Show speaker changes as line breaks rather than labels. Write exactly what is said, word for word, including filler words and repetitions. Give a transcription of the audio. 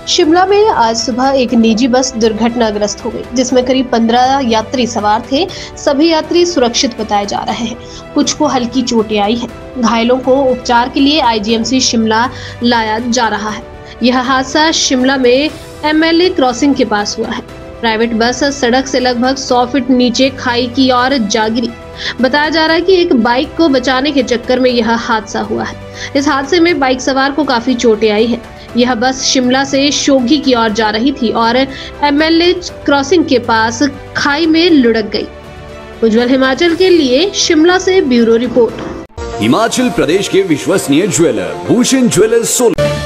शिमला में आज सुबह एक निजी बस दुर्घटनाग्रस्त हो गई, जिसमें करीब पंद्रह यात्री सवार थे। सभी यात्री सुरक्षित बताए जा रहे हैं। कुछ को हल्की चोटें आई हैं। घायलों को उपचार के लिए आईजीएमसी शिमला लाया जा रहा है। यह हादसा शिमला में एमएलए क्रॉसिंग के पास हुआ है। प्राइवेट बस सड़क से लगभग सौ फीट नीचे खाई की ओर जा गिरी। बताया जा रहा है कि एक बाइक को बचाने के चक्कर में यह हादसा हुआ है। इस हादसे में बाइक सवार को काफी चोटें आई हैं। यह बस शिमला से शोघी की ओर जा रही थी और एमएलए क्रॉसिंग के पास खाई में लुढ़क गई। उज्जवल हिमाचल के लिए शिमला से ब्यूरो रिपोर्ट।
हिमाचल प्रदेश के विश्वसनीय ज्वेलर भूषण ज्वेलर्स सोलन।